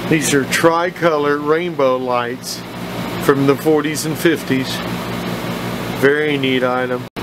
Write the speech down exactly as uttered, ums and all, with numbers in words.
These are tricolor rainbow lights from the forties and fifties. Very neat item.